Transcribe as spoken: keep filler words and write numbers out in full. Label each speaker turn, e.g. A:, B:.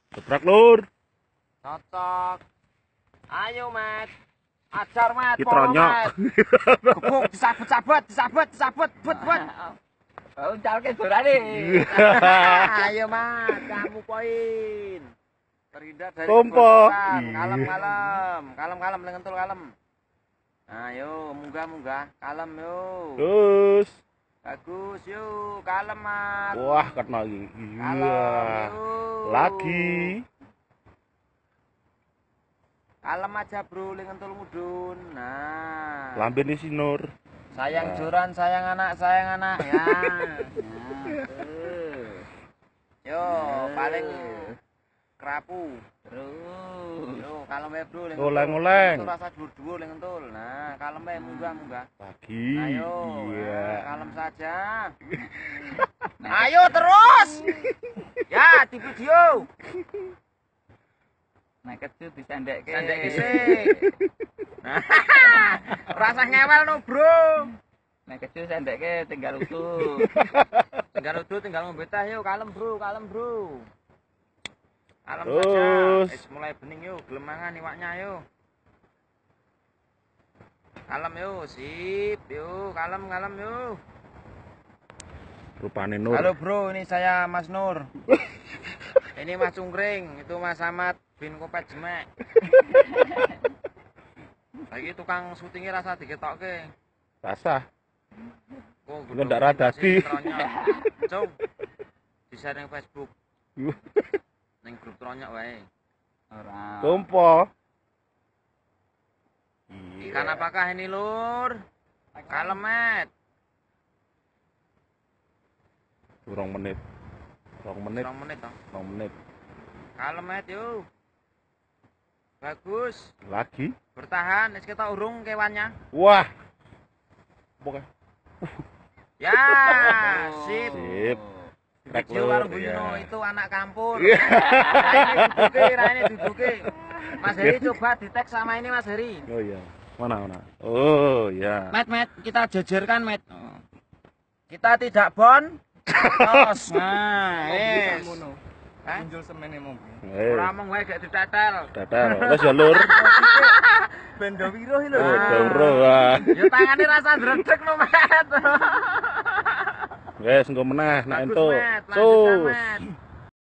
A: Gebrak lur.
B: Cocok. Ayo, Mat. Ajar, Mat.
A: Ki tronyok.
B: Gebuk, disabet-sabet, disabet, disabet, bet, bet.
C: Oh, calke dorane.
B: Ayo, Mat, kamu poin. Terhindar dari
A: Kompo.
B: kebocoran. Kalem, kalem. Kalem, kalem, lengentul kalem. Ayo, munggah, munggah. Kalem, yuk.
A: Terus.
B: Bagus, yuk. Kalem, Mat.
A: Wah, kena lagi.
B: Kalem,
A: Iya.
B: yuk.
A: Lagi.
B: Kalem aja, bro, lengentul mudun. Nah.
A: Lambe nih si Nur.
B: Sayang
A: Nah.
B: joran, sayang anak, sayang anak ya. Yo, paling kerapu.
C: Terus.
B: Yo, kalem ya, bro, lengentul.
A: Ngoleng-ngoleng.
B: Lengentul rasa dhuwur-dhuwur lengentul. Nah, kalem ya, munggah-munggah.
A: Lagi.
B: Ayo,
A: Iya.
B: nah, kalem saja. Ayo terus. Ya, di video.
C: Nek kecu disendekke.
B: Sendekke sik. Rasa ngewel no, bro.
C: Nek kecu sendekke tinggal utuh.
B: Tinggal udah, tinggal ngombe teh yuk, kalem, bro, kalem, bro. Kalem
A: Terus.
B: saja. Wis mulai bening yuk, gelem mangan iwaknya yuk. Kalem yuk, sip, yuk, kalem, kalem yuk.
A: Rupane Nur.
B: Halo bro, ini saya Mas Nur. Ini Mas Cungkring, itu Mas Ahmad bin Kopet Jemek. Lagi tukang syutingnya rasa diketokke.
A: Rasa.
B: Oh,
A: Ini ndak rada di.
B: Cung. Di-share ning Facebook. Ning grup tronyok wae.
C: Ora.
A: Kompo.
B: Ikan apakah ini, Lur? Kalem, Met.
A: Rong menit. Rong menit.
B: Rong menit toh.
A: Rong menit.
B: Kalem, Met, yuk. Bagus.
A: Lagi.
B: Bertahan, wis kita urung kewannya.
A: Wah. Pokoknya.
B: Ya, sip.
A: Sip. Rek
B: Video
A: Lur,
B: karo Bu
A: iya.
B: Yuno itu anak kampur. Raine duduke, raine duduke. Mas Heri coba di-tag sama ini Mas Heri.
A: Oh iya. Mana mana? Oh iya.
B: Met, Met, kita jajarkan, Met. Kita tidak bon. Tos. Nah, wis. Hah?
C: Tunjul semene mobil.
A: Eh,
B: Ora mung wae gak ditetel.
A: datar. Wes ya Lur.
B: Bendo wiro iki lho.
A: Oh, doro wah.
B: Ya tangane rasa ndredeg no, Met.
A: Wes engko meneh nek
B: Bagus,
A: entuk.
B: Met. Lanjutkan,
A: Sus.
B: Met.